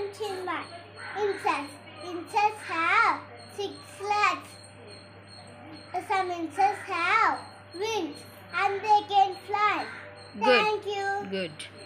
am Chinmayi. Insects. Insects have 6 legs. Some insects have wings and they can fly. Good. Thank you. Good.